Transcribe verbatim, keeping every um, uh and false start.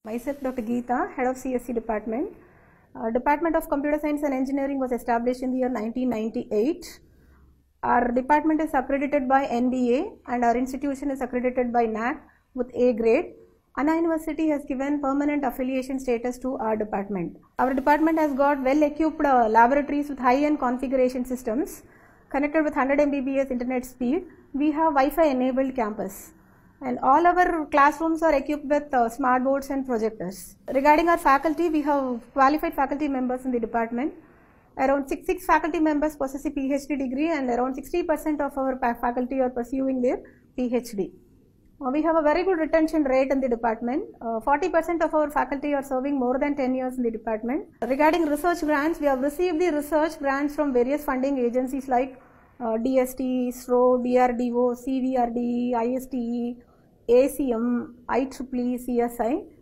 Myself, Doctor Geeta, Head of C S C Department. Uh, Department of Computer Science and Engineering was established in the year nineteen ninety-eight. Our department is accredited by N B A and our institution is accredited by N A C with A grade. Anna University has given permanent affiliation status to our department. Our department has got well-equipped uh, laboratories with high-end configuration systems connected with one hundred M B P S internet speed. We have Wi-Fi enabled campus. And all our classrooms are equipped with uh, smart boards and projectors. Regarding our faculty, we have qualified faculty members in the department. Around six, six faculty members possess a PhD degree and around sixty percent of our faculty are pursuing their PhD. Uh, we have a very good retention rate in the department. forty percent uh, of our faculty are serving more than ten years in the department. Regarding research grants, we have received the research grants from various funding agencies like uh, D S T, ISRO, D R D O, C V R D, I S T E, A C M, I triple E, C S I.